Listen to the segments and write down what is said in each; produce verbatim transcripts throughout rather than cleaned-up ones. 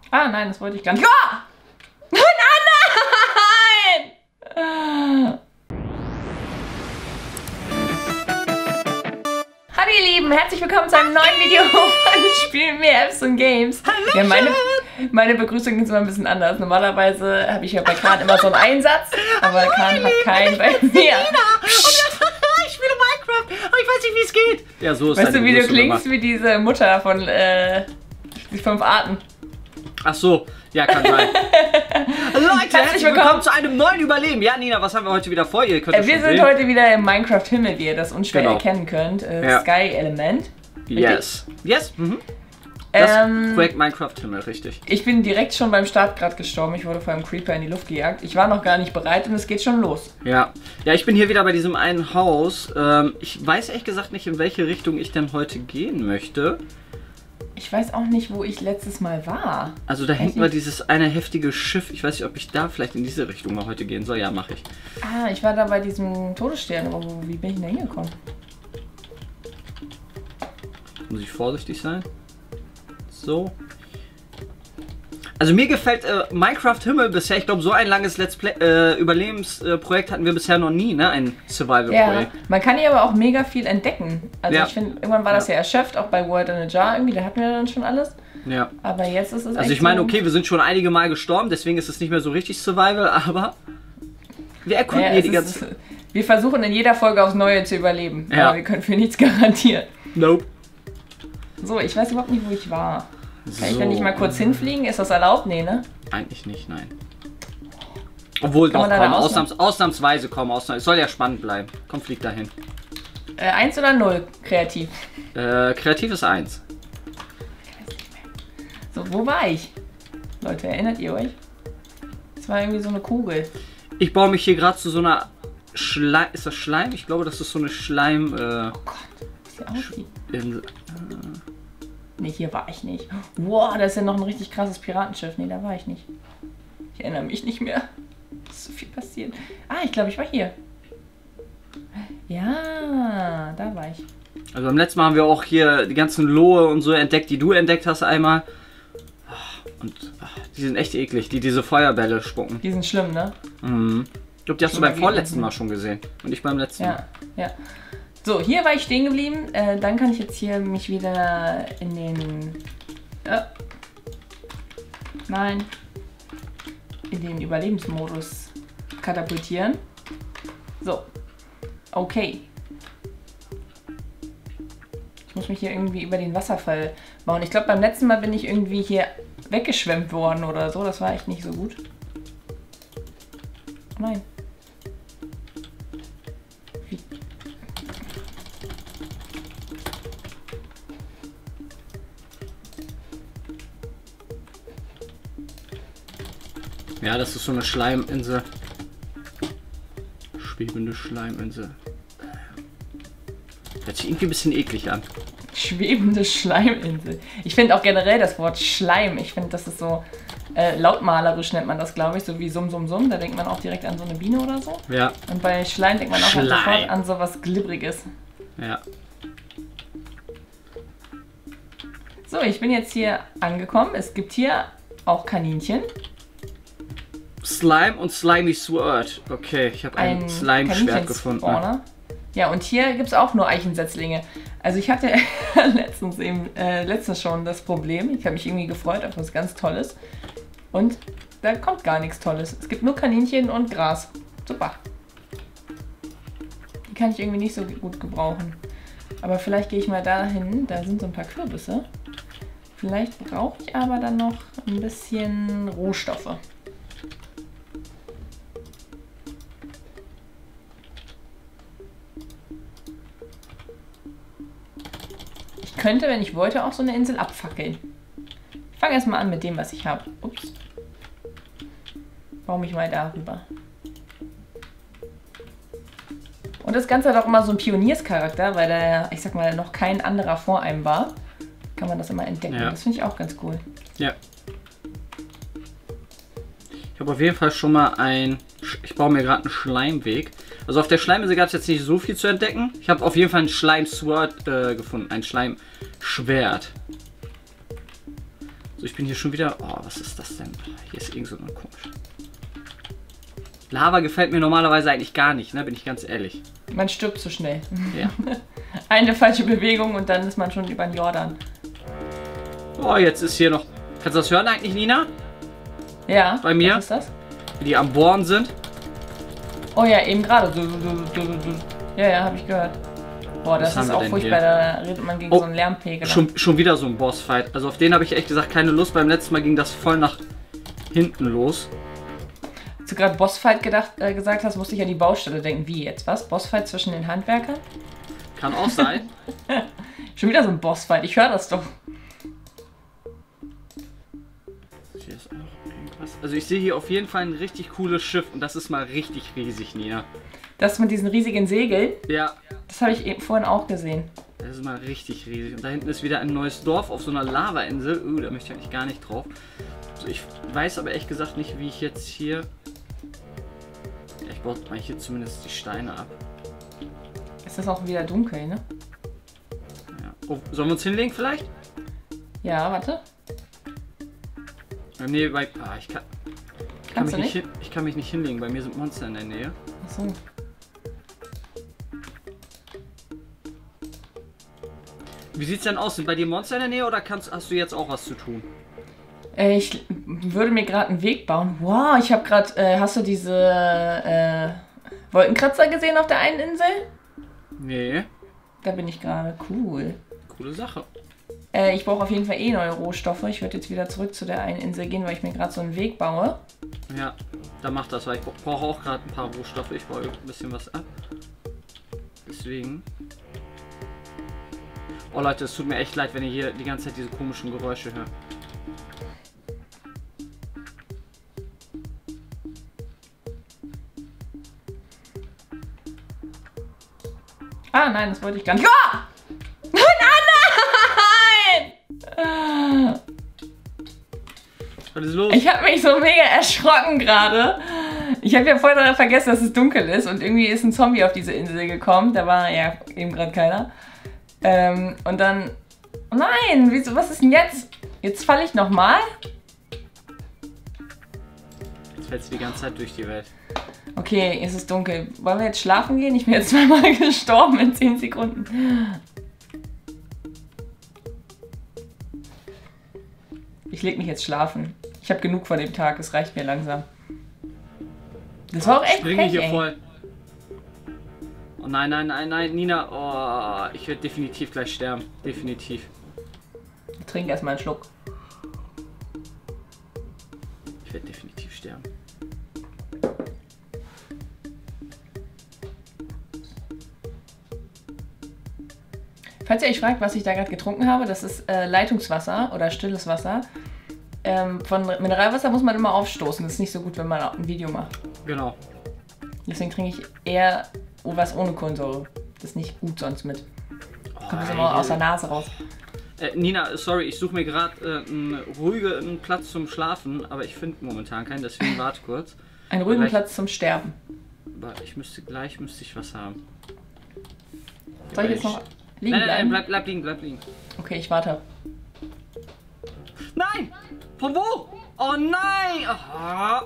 Ah, nein, das wollte ich gar nicht. Ah! Nein! Nein! Hallo ihr Lieben, herzlich willkommen zu einem neuen Video von Spielen mehr Apps und Games. Ja, meine, meine Begrüßung ist immer ein bisschen anders. Normalerweise habe ich ja bei Kahn immer so einen Einsatz, aber Kahn hat keinen bei mir. Ich spiele Minecraft, aber ich weiß nicht, wie es geht. Ja, so ist Weißt du, wie du klingst immer. wie diese Mutter von äh, die fünf Arten? Ach so, ja, kann sein. Leute, herzlich willkommen zu einem neuen Überleben. Ja, Nina, was haben wir heute wieder vor? Ihr könnt äh, wir sind sehen. heute wieder im Minecraft-Himmel, wie ihr das unschwer Genau. erkennen könnt. Äh, Ja. Sky-Element. Yes. Yes. Mhm. Das Ähm, Projekt Minecraft-Himmel, richtig. Ich bin direkt schon beim Start gerade gestorben. Ich wurde vor einem Creeper in die Luft gejagt. Ich war noch gar nicht bereit und es geht schon los. Ja. Ja, ich bin hier wieder bei diesem einen Haus. Ähm, ich weiß ehrlich gesagt nicht, in welche Richtung ich denn heute gehen möchte. Ich weiß auch nicht, wo ich letztes Mal war. Also da Weiß hinten war nicht. dieses eine heftige Schiff. Ich weiß nicht, ob ich da vielleicht in diese Richtung mal heute gehen soll. Ja, mache ich. Ah, ich war da bei diesem Todesstern. Aber wo, wie bin ich denn da hingekommen? Muss ich vorsichtig sein? So. Also mir gefällt äh, Minecraft Himmel bisher, ich glaube so ein langes Let's Play, äh, Überlebensprojekt hatten wir bisher noch nie, ne? Ein Survival-Projekt. Ja, man kann hier aber auch mega viel entdecken. Also Ja. ich finde, irgendwann war das Ja. ja erschöpft, auch bei World in a Jar irgendwie, da hatten wir dann schon alles. Ja. Aber jetzt ist es Also echt ich meine, so- okay, wir sind schon einige Mal gestorben, deswegen ist es nicht mehr so richtig Survival, aber wir erkunden Naja, hier es die ganze... ist, wir versuchen in jeder Folge aufs Neue zu überleben. Ja. Aber wir können für nichts garantieren. Nope. So, ich weiß überhaupt nicht, wo ich war. Kann ich So. da nicht mal kurz hinfliegen? Ist das erlaubt? Nee, ne? Eigentlich nicht, nein. Obwohl, Kann doch, man da komm, eine ausnahms, ausnahmsweise, komm, ausnahms, es soll ja spannend bleiben. Komm, flieg dahin. Äh, eins oder null kreativ? Äh, kreativ ist eins. So, wo war ich? Leute, erinnert ihr euch? Das war irgendwie so eine Kugel. Ich baue mich hier gerade zu so einer Schleim... Ist das Schleim? Ich glaube, das ist so eine Schleim... Äh, Oh Gott, wie sie aussieht. Insel. Nee, hier war ich nicht. Wow, da ist ja noch ein richtig krasses Piratenschiff. Nee, da war ich nicht. Ich erinnere mich nicht mehr. Ist so viel passiert. Ah, ich glaube, ich war hier. Ja, da war ich. Also beim letzten Mal haben wir auch hier die ganzen Lohe und so entdeckt, die du entdeckt hast einmal. Und ach, die sind echt eklig, die diese Feuerbälle spucken. Die sind schlimm, ne? Mhm. Ich glaube, die hast du beim vorletzten Mal schon gesehen. Und ich beim letzten Mal. Ja, ja. So, hier war ich stehen geblieben. Äh, dann kann ich jetzt hier mich wieder in den... Äh, nein. In den Überlebensmodus katapultieren. So. Okay. Ich muss mich hier irgendwie über den Wasserfall bauen. Ich glaube, beim letzten Mal bin ich irgendwie hier weggeschwemmt worden oder so. Das war echt nicht so gut. Nein. Wie? Ja, das ist so eine Schleiminsel. Schwebende Schleiminsel. Hört sich irgendwie ein bisschen eklig an. Schwebende Schleiminsel. Ich finde auch generell das Wort Schleim, ich finde, das ist so äh, lautmalerisch nennt man das, glaube ich, so wie Summ, Summ, Summ. Da denkt man auch direkt an so eine Biene oder so. Ja. Und bei Schleim denkt man auch Schleim. sofort an so was Glibberiges. Ja. So, ich bin jetzt hier angekommen. Es gibt hier auch Kaninchen. Slime und Slimy Sword. Okay, ich habe ein, Ein Slime-Schwert gefunden. Kaninchen-Spawner. Ja, und hier gibt es auch nur Eichensetzlinge. Also ich hatte letztens, eben, äh, letztens schon das Problem. Ich habe mich irgendwie gefreut auf was ganz Tolles. Und da kommt gar nichts Tolles. Es gibt nur Kaninchen und Gras. Super. Die kann ich irgendwie nicht so gut gebrauchen. Aber vielleicht gehe ich mal dahin. Da sind so ein paar Kürbisse. Vielleicht brauche ich aber dann noch ein bisschen Rohstoffe. Ich könnte, wenn ich wollte, auch so eine Insel abfackeln. Ich fange erstmal an mit dem, was ich habe. Ups. Baue mich mal darüber. Und das Ganze hat auch immer so einen Pionierscharakter, weil da ja, ich sag mal, noch kein anderer vor einem war. Kann man das immer entdecken. Ja. Das finde ich auch ganz cool. Ja. Ich habe auf jeden Fall schon mal ein... Ich baue mir gerade einen Schleimweg. Also auf der Schleiminsel gab es jetzt nicht so viel zu entdecken. Ich habe auf jeden Fall ein Schleim-Sword äh, gefunden. Ein Schleimschwert. So, ich bin hier schon wieder... Oh, was ist das denn? Hier ist irgend so eine komische... Lava gefällt mir normalerweise eigentlich gar nicht, ne? Bin ich ganz ehrlich. Man stirbt zu schnell. Ja. Eine falsche Bewegung und dann ist man schon über den Jordan. Oh, jetzt ist hier noch... Kannst du das hören eigentlich, Nina? Ja. Bei mir? Was ist das? Wie die am Bohren sind. Oh ja, eben gerade. Ja, ja, habe ich gehört. Boah, das Was ist haben wir auch denn furchtbar. hier? Da redet man gegen Oh, so einen Lärmpegel. Schon, schon wieder so ein Bossfight. Also auf den habe ich echt gesagt keine Lust. Beim letzten Mal ging das voll nach hinten los. Als du gerade Bossfight gedacht, äh, gesagt hast, musste ich an die Baustelle denken. Wie jetzt? Was? Bossfight zwischen den Handwerkern? Kann auch sein. Schon wieder so ein Bossfight. Ich höre das doch. Hier ist auch irgendwas. Also ich sehe hier auf jeden Fall ein richtig cooles Schiff. Und das ist mal richtig riesig, Nina. Das mit diesen riesigen Segeln, Ja. das habe ich eben vorhin auch gesehen. Das ist mal richtig riesig. Und da hinten ist wieder ein neues Dorf auf so einer Lavainsel. Uh, da möchte ich eigentlich gar nicht drauf. Also ich weiß aber ehrlich gesagt nicht, wie ich jetzt hier... Ja, ich baue mal hier zumindest die Steine ab. Ist das auch wieder dunkel, ne? Ja. Oh, sollen wir uns hinlegen vielleicht? Ja, warte. Nee, bei... Ah, ich kann... Ich kann, Kannst mich du nicht nicht? hin, ich kann mich nicht hinlegen. Bei mir sind Monster in der Nähe. Achso. Wie sieht's denn aus? Sind bei dir Monster in der Nähe oder kannst, hast du jetzt auch was zu tun? Äh, ich würde mir gerade einen Weg bauen. Wow, ich habe gerade... Äh, hast du diese äh, Wolkenkratzer gesehen auf der einen Insel? Nee. Da bin ich gerade. Cool. Coole Sache. Äh, ich brauche auf jeden Fall eh neue Rohstoffe. Ich würde jetzt wieder zurück zu der einen Insel gehen, weil ich mir gerade so einen Weg baue. Ja, dann mach das, weil ich brauche auch gerade ein paar Rohstoffe. Ich baue ein bisschen was ab. Deswegen... Oh Leute, es tut mir echt leid, wenn ihr hier die ganze Zeit diese komischen Geräusche hört. Ah, nein, das wollte ich gar nicht. Ah! Nein, nein! Was ist los? Ich habe mich so mega erschrocken gerade. Ich habe ja voll daran vergessen, dass es dunkel ist und irgendwie ist ein Zombie auf diese Insel gekommen. Da war ja eben gerade keiner. Ähm, und dann... Oh nein, wieso, was ist denn jetzt? Jetzt falle ich nochmal? Jetzt fällst du die ganze Zeit durch die Welt. Okay, es ist dunkel. Wollen wir jetzt schlafen gehen? Ich bin jetzt zweimal gestorben in zehn Sekunden. Ich leg mich jetzt schlafen. Ich habe genug von dem Tag, es reicht mir langsam. Das war auch echt Springe Pech, hier ey. voll. Oh nein, nein, nein, nein, Nina. Oh, ich werde definitiv gleich sterben. Definitiv. Ich trinke erstmal einen Schluck. Ich werde definitiv sterben. Falls ihr euch fragt, was ich da gerade getrunken habe, das ist äh, Leitungswasser oder stilles Wasser. Ähm, von Mineralwasser muss man immer aufstoßen. Das ist nicht so gut, wenn man ein Video macht. Genau. Deswegen trinke ich eher was ohne Kohlensäure. Das ist nicht gut sonst mit. Kommt das immer aus der Nase raus. Äh, Nina, sorry, ich suche mir gerade äh, einen ruhigen Platz zum Schlafen, aber ich finde momentan keinen, deswegen warte kurz. Einen ruhigen Gleich- Platz zum Sterben. Aber ich müsste gleich müsste ich was haben. Soll ich jetzt noch liegen Nein, nein, nein, bleiben? bleib, bleib liegen, bleib liegen. Okay, ich warte. Nein! Von wo? Oh nein! Aha.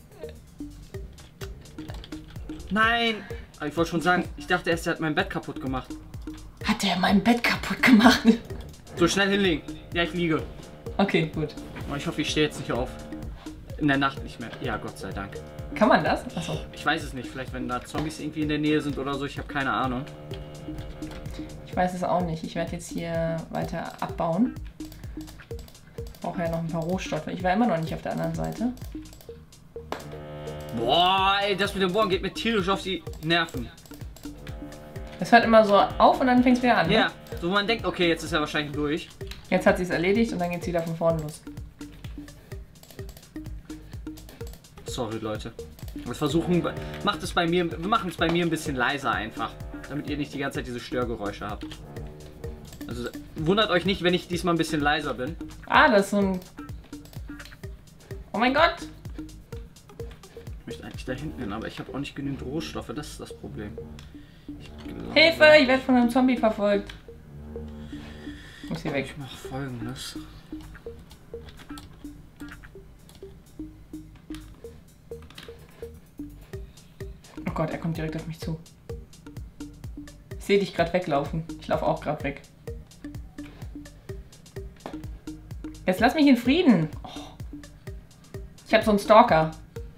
Nein! Aber ich wollte schon sagen, ich dachte erst, er hat mein Bett kaputt gemacht. Hat der mein Bett kaputt gemacht? So, schnell hinlegen. Ja, ich liege. Okay, gut. Oh, ich hoffe, ich stehe jetzt nicht auf. In der Nacht nicht mehr. Ja, Gott sei Dank. Kann man das? Achso. Ich weiß es nicht. Vielleicht, wenn da Zombies irgendwie in der Nähe sind oder so. Ich habe keine Ahnung. Ich weiß es auch nicht. Ich werde jetzt hier weiter abbauen. Ich brauche ja noch ein paar Rohstoffe. Ich war immer noch nicht auf der anderen Seite. Boah, ey, das mit dem Bohren geht mir tierisch auf die Nerven. Es hört immer so auf und dann fängt es wieder an. Ne? Ja, so man denkt, okay, jetzt ist er wahrscheinlich durch. Jetzt hat sie es erledigt und dann geht es wieder von vorne los. Sorry, Leute. Wir versuchen, macht es bei mir, wir machen es bei mir ein bisschen leiser einfach, damit ihr nicht die ganze Zeit diese Störgeräusche habt. Also wundert euch nicht, wenn ich diesmal ein bisschen leiser bin. Ah, das ist so ein... Oh mein Gott! Ich möchte eigentlich da hinten hin, aber ich habe auch nicht genügend Rohstoffe, das ist das Problem. Ich glaube, Hilfe, ich werde von einem Zombie verfolgt. Ich muss hier weg. Ich mache Folgendes. Gott, er kommt direkt auf mich zu. Ich sehe dich gerade weglaufen. Ich laufe auch gerade weg. Jetzt lass mich in Frieden. Oh. Ich habe so einen Stalker.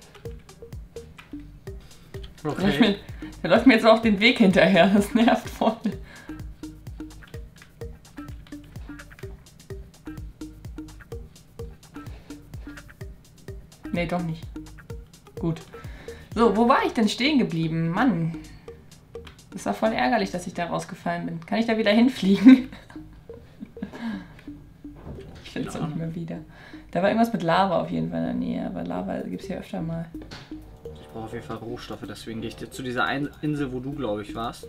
Okay. Der läuft mir jetzt auf den Weg hinterher. Das nervt voll. Nee, doch nicht. Gut. So, wo war ich denn stehen geblieben? Mann. Das war voll ärgerlich, dass ich da rausgefallen bin. Kann ich da wieder hinfliegen? Ich finde es auch nicht mehr wieder. Da war irgendwas mit Lava auf jeden Fall in der Nähe. Aber Lava gibt es hier öfter mal. Ich brauche auf jeden Fall Rohstoffe, deswegen gehe ich dir zu dieser einen Insel, wo du, glaube ich, warst.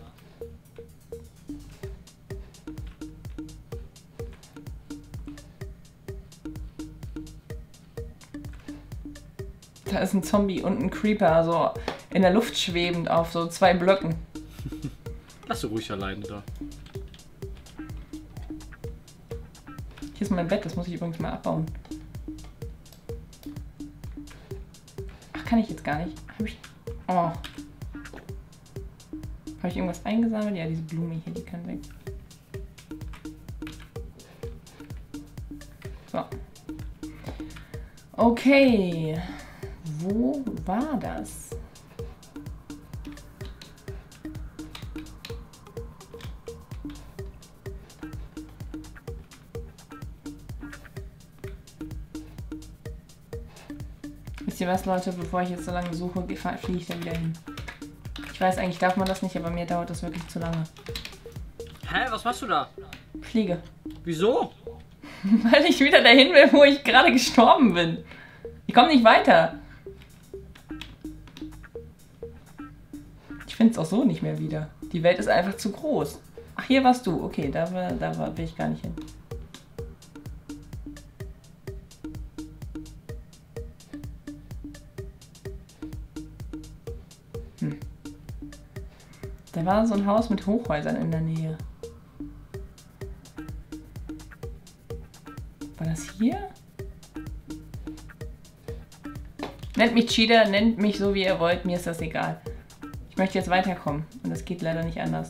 Da ist ein Zombie und ein Creeper, so in der Luft schwebend auf so zwei Blöcken. Lass du ruhig alleine da. Hier ist mein Bett, das muss ich übrigens mal abbauen. Ach, kann ich jetzt gar nicht. Hab ich... Oh. Habe ich irgendwas eingesammelt? Ja, diese Blume hier, die kann weg. So. Okay. Wo war das? Wisst ihr was, Leute? Bevor ich jetzt so lange suche, fliege ich da wieder hin. Ich weiß, eigentlich darf man das nicht, aber mir dauert das wirklich zu lange. Hä, was machst du da? Fliege. Wieso? Weil ich wieder dahin will, wo ich gerade gestorben bin. Ich komme nicht weiter. Ich finde es auch so nicht mehr wieder. Die Welt ist einfach zu groß. Ach, hier warst du. Okay, da, war, da war, will ich gar nicht hin. Hm. Da war so ein Haus mit Hochhäusern in der Nähe. War das hier? Nennt mich Cheater, nennt mich so wie ihr wollt, mir ist das egal. Ich möchte jetzt weiterkommen und das geht leider nicht anders.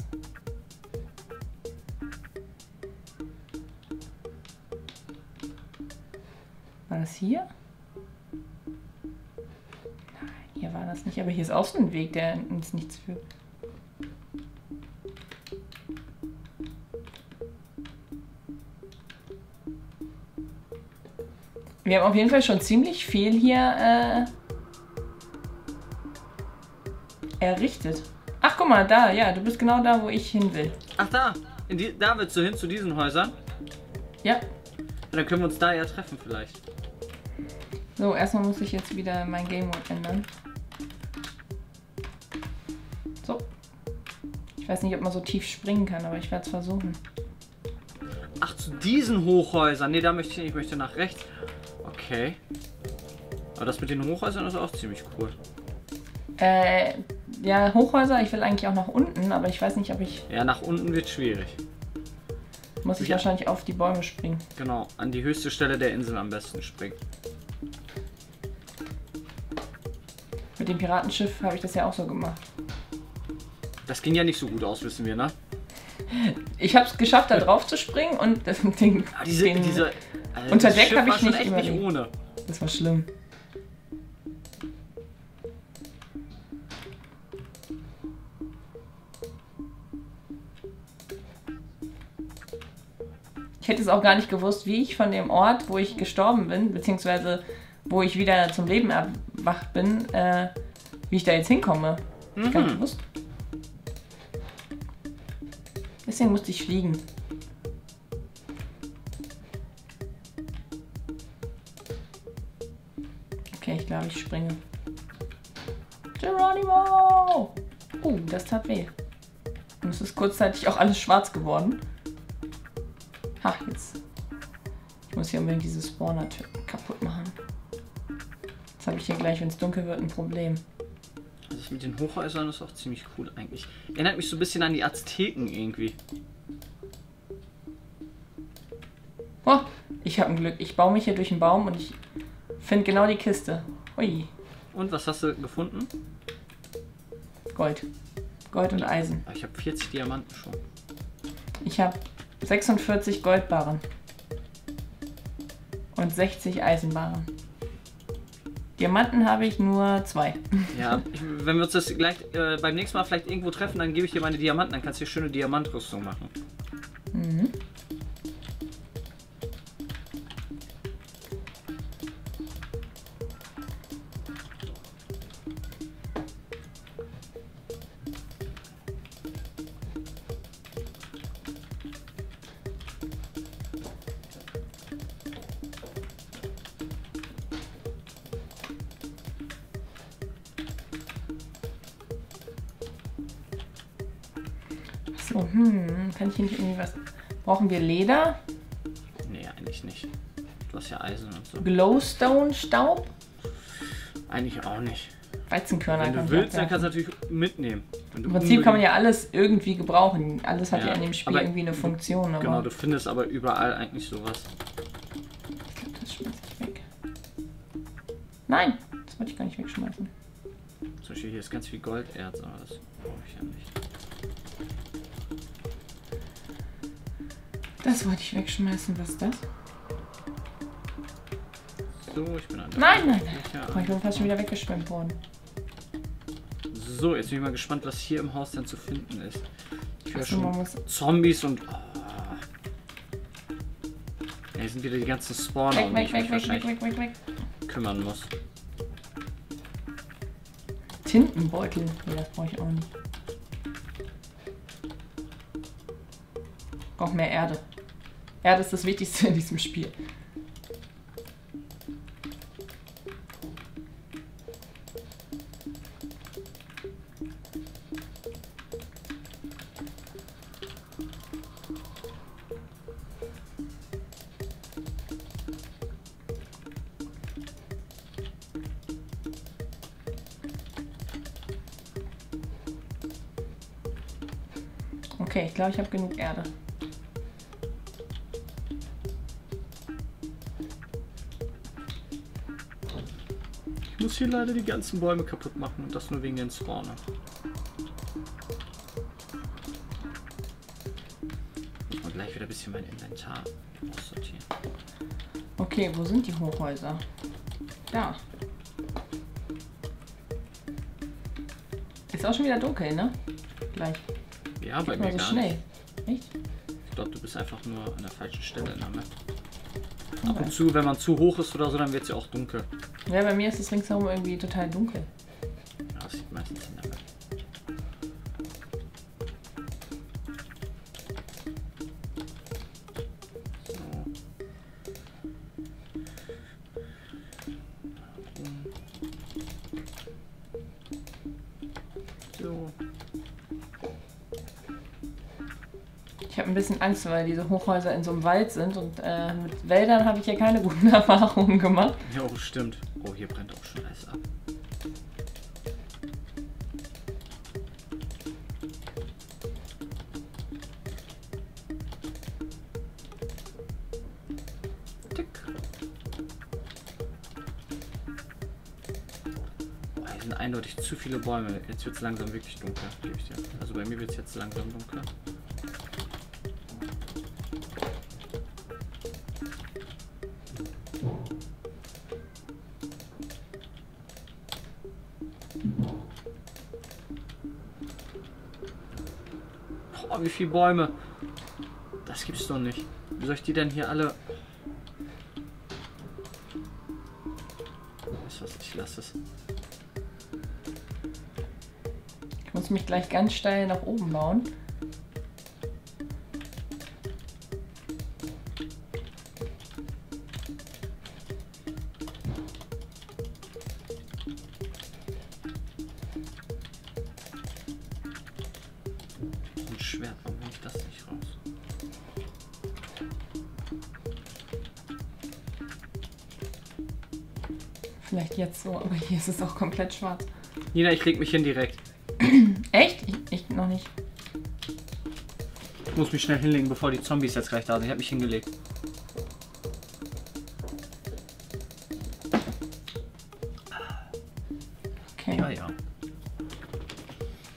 War das hier? Nein, hier war das nicht, aber hier ist auch so ein Weg, der ins Nichts führt. Wir haben auf jeden Fall schon ziemlich viel hier äh, errichtet. Ach, guck mal, da, ja, du bist genau da, wo ich hin will. Ach, da. In die, da willst du hin, zu diesen Häusern? Ja. Ja. Dann können wir uns da ja treffen vielleicht. So, erstmal muss ich jetzt wieder mein Game Mode ändern. So. Ich weiß nicht, ob man so tief springen kann, aber ich werde es versuchen. Ach, zu diesen Hochhäusern. Nee, da möchte ich nicht. Ich möchte nach rechts. Okay. Aber das mit den Hochhäusern ist auch ziemlich cool. Äh, ja, Hochhäuser, ich will eigentlich auch nach unten, aber ich weiß nicht, ob ich... Ja, nach unten wird schwierig. Muss ich ja. wahrscheinlich auf die Bäume springen. Genau, an die höchste Stelle der Insel am besten springen. Mit dem Piratenschiff habe ich das ja auch so gemacht. Das ging ja nicht so gut aus, wissen wir, ne? Ich habe es geschafft, da drauf zu springen und das, den, Ah, diese, den diese, also unter das Deck Schiff habe war ich schon nicht echt überlebt. nicht ohne. Das war schlimm. Ich hätte es auch gar nicht gewusst, wie ich von dem Ort, wo ich gestorben bin, beziehungsweise wo ich wieder zum Leben erwacht bin, äh, wie ich da jetzt hinkomme. Mhm. Ich gar nicht gewusst. Deswegen musste ich fliegen. Okay, ich glaube, ich springe. Geronimo! Uh, das tat weh. Und es ist kurzzeitig auch alles schwarz geworden. Ha, jetzt. Ich muss hier unbedingt diese Spawner kaputt machen. Jetzt habe ich hier gleich, wenn es dunkel wird, ein Problem. Das mit den Hochhäusern ist auch ziemlich cool eigentlich. Erinnert mich so ein bisschen an die Azteken irgendwie. Oh, ich habe ein Glück. Ich baue mich hier durch den Baum und ich finde genau die Kiste. Ui. Und was hast du gefunden? Gold. Gold und Eisen. Ich habe vierzig Diamanten schon. Ich habe sechsundvierzig Goldbarren. Und sechzig Eisenbarren. Diamanten habe ich nur zwei. Ja, ich, wenn wir uns das gleich äh, beim nächsten Mal vielleicht irgendwo treffen, dann gebe ich dir meine Diamanten, dann kannst du dir schöne Diamantrüstung machen. Mhm. So, hm, kann ich hier nicht irgendwie was... Brauchen wir Leder? Nee, eigentlich nicht. Du hast ja Eisen und so. Glowstone-Staub? Eigentlich auch nicht. Weizenkörner Wenn kann du ich willst, dann kannst du natürlich mitnehmen. Wenn du Im Prinzip kann man ja alles irgendwie gebrauchen. Alles hat ja, Ja, in dem Spiel aber irgendwie eine Funktion. Aber Genau, du findest aber überall eigentlich sowas. ich glaube, das schmeiß ich weg. Nein, das wollte ich gar nicht wegschmeißen. Zum Beispiel hier ist ganz viel Golderz, aber das brauche ich ja nicht. Das wollte ich wegschmeißen. Was ist das? So, ich bin an der Nein, nein, nein. Ja. Oh, ich bin fast schon wieder weggeschwemmt worden. So, jetzt bin ich mal gespannt, was hier im Haus dann zu finden ist. Ich höre Achso, man schon muss... Zombies und... Oh. Ja, hier sind wieder die ganzen Spawner, Weg, um die weg, ich weg, mich weg, weg, wahrscheinlich weg, weg, weg. kümmern muss. Tintenbeutel. Nee, das brauche ich auch nicht. Ich brauche mehr Erde. Erde ist das Wichtigste in diesem Spiel. Okay, ich glaube, ich habe genug Erde. Ich muss hier leider die ganzen Bäume kaputt machen und das nur wegen den Spawnern. Muss mal gleich wieder ein bisschen mein Inventar aussortieren. Okay, wo sind die Hochhäuser? Da. Ist auch schon wieder dunkel, ne? Gleich. Ja, bei Geht mir mal so gar schnell. nicht. Echt? Ich glaube, du bist einfach nur an der falschen Stelle in der Map. Ab Okay. und zu, wenn man zu hoch ist oder so, dann wird es ja auch dunkel. Ja, bei mir ist es ringsherum irgendwie total dunkel. Ja, das sieht meistens in der Map. So. So. Ich habe ein bisschen Angst, weil diese Hochhäuser in so einem Wald sind und äh, mit Wäldern habe ich ja keine guten Erfahrungen gemacht. Ja, oh, stimmt. Oh, hier brennt auch schon alles ab. Tick. Boah, hier sind eindeutig zu viele Bäume. Jetzt wird es langsam wirklich dunkel, gebe ich dir. Also bei mir wird es jetzt langsam dunkel. Oh, wie viele Bäume. Das gibt's doch nicht. Wie soll ich die denn hier alle... Weißt du was, ich lasse es. Ich muss mich gleich ganz steil nach oben bauen. Ein Schwert, warum nehme ich das nicht raus? Vielleicht jetzt so, aber hier ist es auch komplett schwarz. Nina, ich leg mich hin direkt. Echt? Ich, ich noch nicht. Ich muss mich schnell hinlegen, bevor die Zombies jetzt gleich da sind. Ich habe mich hingelegt. Okay. Ja, ja.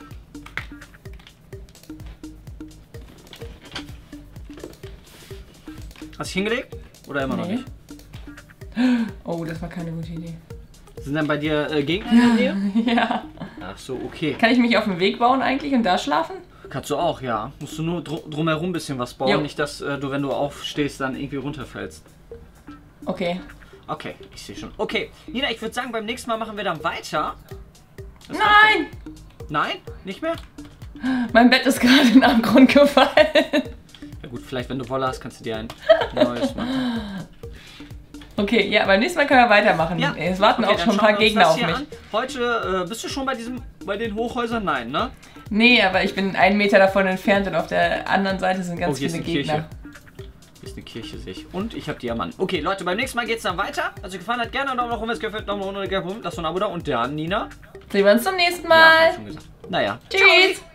Hast du hingelegt? Oder immer noch Nee. nicht? Oh, das war keine gute Idee. Sind dann bei dir äh, Gegner in der Nähe? Ja. Ach so, okay. Kann ich mich auf den Weg bauen eigentlich und da schlafen? Kannst du auch, ja. Musst du nur dr drumherum ein bisschen was bauen. Jo. Nicht, dass äh, du, wenn du aufstehst, dann irgendwie runterfällst. Okay. Okay, ich sehe schon. Okay, Nina, ich würde sagen, beim nächsten Mal machen wir dann weiter. Das Nein! Nein? Nicht mehr? Mein Bett ist gerade in den Abgrund gefallen. Ja gut, vielleicht wenn du Wolle hast, kannst du dir ein neues machen. Okay, ja, beim nächsten Mal können wir weitermachen. Ja. Es warten Okay, auch dann schon ein schauen paar wir uns Gegner das auf hier mich. an. Heute äh, bist du schon bei diesem, bei den Hochhäusern? Nein, ne? Nee, aber ich bin einen Meter davon entfernt und auf der anderen Seite sind ganz Oh, hier ist viele eine Gegner. Kirche. Hier ist eine Kirche, sehe ich. Und ich habe Diamanten. Okay, Leute, beim nächsten Mal geht's dann weiter. Also gefallen hat, gerne einen Daumen nach oben, wenn es gefällt, Daumen nach unten, Daumen nach oben, lasst ein Abo da. Und dann, Nina. Sehen wir uns zum nächsten Ja, Mal. hab ich schon gesagt. Naja. Tschüss. Ciao.